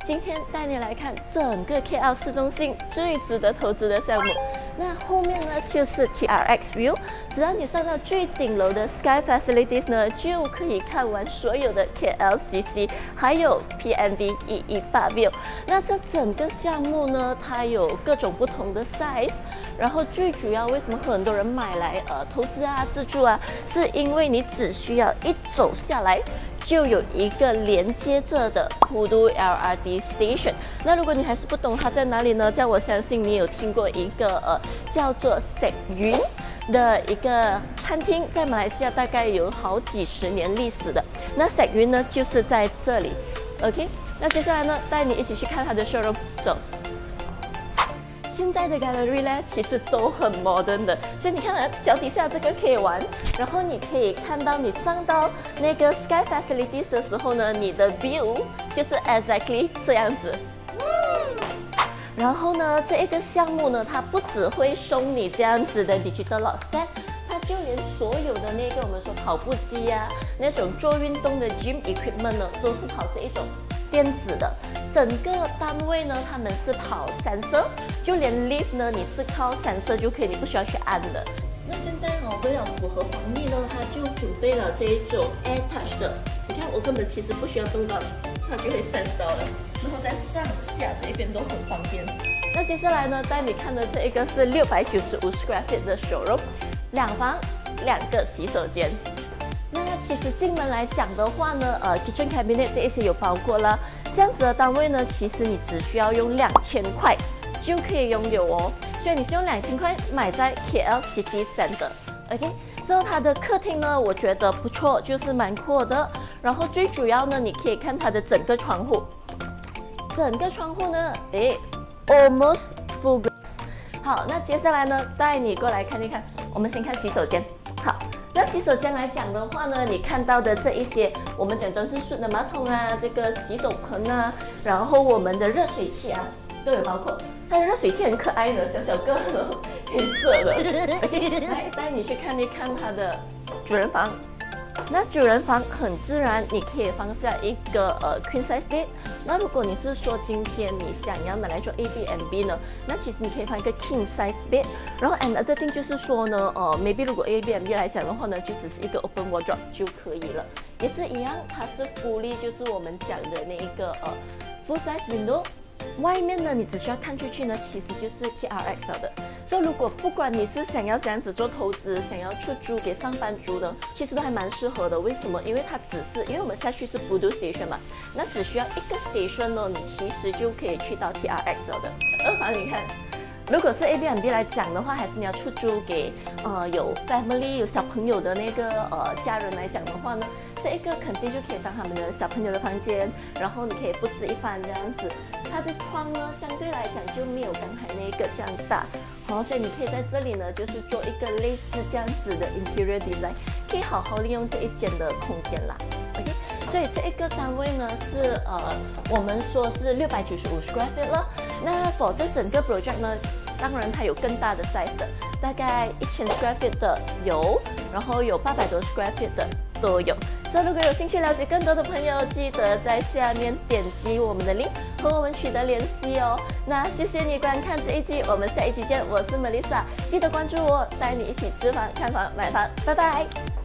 今天带你来看整个 KL 市中心最值得投资的项目。那后面呢就是 TRX view， 只要你上到最顶楼的 Sky Facilities 呢，就可以看完所有的 KLCC， 还有 PNB 118 view。那这整个项目呢，它有各种不同的 size， 然后最主要为什么很多人买来投资啊、自住啊，是因为你只需要一走下来，就有一个连接着的Pudu LRT station。那如果你还是不懂它在哪里呢？这样我相信你有听过一个叫做 Skyline 的一个餐厅，在马来西亚大概有好几十年历史的。那 Skyline 呢就是在这里。OK， 那接下来呢，带你一起去看它的 showroom， 走。现在的 gallery 呢，其实都很 modern 的，所以你看脚底下这个可以玩，然后你可以看到你上到那个 Sky Facilities 的时候呢，你的 view 就是 exactly 这样子。然后呢，这一个项目呢，它不只会送你这样子的 digital lock set， 它就连所有的那个我们说跑步机啊，那种做运动的 gym equipment 呢，都是跑这一种电子的。整个单位呢，他们是跑sensor，就连 lift 呢，你是靠sensor就可以，你不需要去按的。那现在为了符合防疫呢，它就准备了这一种 air touch 的。你看，我根本其实不需要动到，它就会 sense 到了。然后在上下这边都很方便。那接下来呢，带你看的这一个是695 square feet 的 showroom， 2房2个洗手间。那其实进门来讲的话呢，kitchen cabinet 这一些有包括了。这样子的单位呢，其实你只需要用2000块就可以拥有哦。所以你是用2000块买在 KLCC Center。OK， 之后它的客厅呢，我觉得不错，就是蛮阔的。然后最主要呢，你可以看它的整个窗户，整个窗户呢，almost full glass。好，那接下来呢，带你过来看一看。我们先看洗手间。好。那洗手间来讲的话呢，你看到的这一些，我们讲真是顺的马桶啊，这个洗手盆啊，然后我们的热水器啊，都有包括。它的热水器很可爱的，小小个的，黑色的。OK， 来带你去看一看它的主人房。那主人房很自然，你可以放下一个queen size bed。那如果你是说今天你想要拿来做 Airbnb 呢，那其实你可以放一个 king size bed。然后 another thing 就是说呢，maybe 如果 Airbnb 来讲的话呢，就只是一个 open wardrobe 就可以了，也是一样，它是fully就是我们讲的那一个full size window。外面呢，你只需要看出去呢，其实就是 TRX 的。所以如果不管你是想要这样子做投资，想要出租给上班族呢，其实都还蛮适合的。为什么？因为它只是因为我们下去是 Pudu station 嘛，那只需要一个 station 呢，你其实就可以去到 TRX 了的。二房你看。如果是 Airbnb 来讲的话，还是你要出租给有 family 有小朋友的那个家人来讲的话呢，这一个肯定就可以当他们的小朋友的房间，然后你可以布置一番这样子。它的窗呢，相对来讲就没有刚才那个这样大，所以你可以在这里呢，就是做一个类似这样子的 interior design， 可以好好利用这一间的空间啦。OK， 所以这一个单位呢是我们说是695 square feet 了。那 for 这整个 project 呢，当然它有更大的 size 的，大概1000 square feet 的有，然后有800多 square feet 的都有。所以如果有兴趣了解更多的朋友，记得在下面点击我们的 link 和我们取得联系哦。那谢谢你观看这一集，我们下一集见。我是 Melissa， 记得关注我，带你一起租房、看房、买房，拜拜。